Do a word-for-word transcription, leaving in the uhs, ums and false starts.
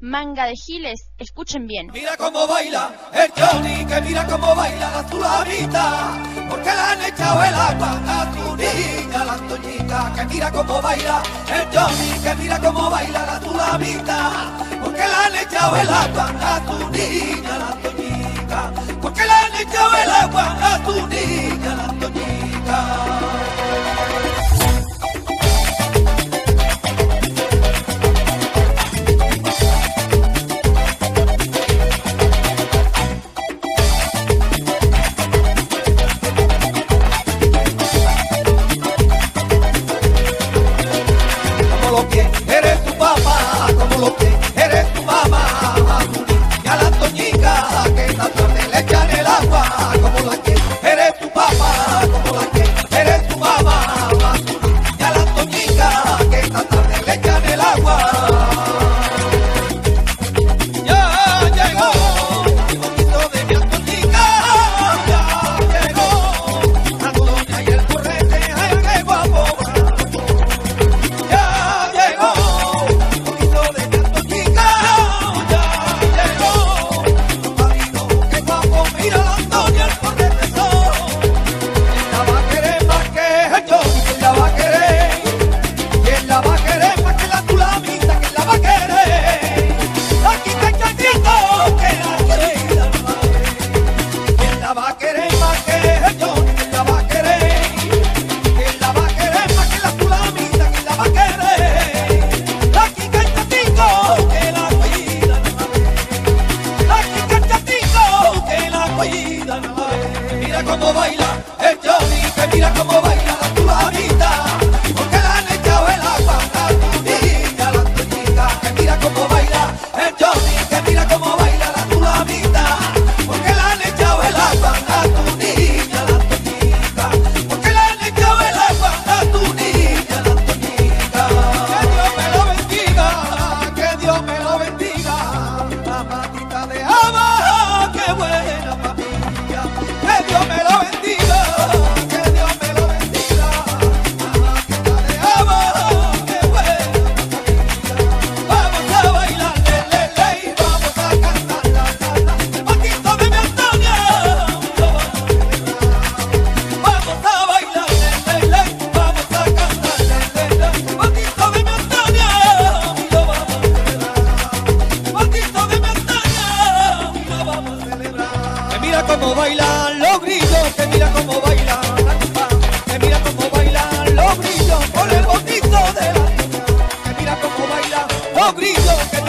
Manga de giles, escuchen bien. Mira cómo baila el Johnny, que mira cómo baila la Zulamita, porque le han echado el agua a tu niña, la Antoñita. Que mira cómo baila el Johnny, que mira cómo baila la Zulamita, porque le han echado el agua a tu niña, la Antoñita. Porque le han echado el agua a tu niña, la Antoñita. Mira cómo baila el Johnny, que mira cómo baila la Zulamita, porque le han echado el agua a tu niña, la Antoñita. Que mira cómo baila el Johnny, que mira cómo baila la Zulamita, porque le han echado el agua a tu niña, la Antoñita. Porque le han echado el agua a tu niña, la Antoñita. Que Dios me lo bendiga, que Dios me lo bendiga, la patita de Ava, qué buena papilla. Que Dios me lo bendiga, que Dios me lo bendiga, la patita de Ava, qué buena papilla. Vamos a bailar, le, le, le, y vamos a cantar, la, la, la. El patito de mi Antonia, lo vamos a celebrar. Vamos a bailar, le, le, le, y vamos a cantar, le, le, le. El patito de mi Antonia, lo vamos a celebrar. El patito de mi Antonia, lo vamos a celebrar. Que mira cómo bailan los grillos, que mira cómo bailan la tumba, que mira cómo bailan los grillos con el botito de la niña. Que mira cómo bailan los grillos, que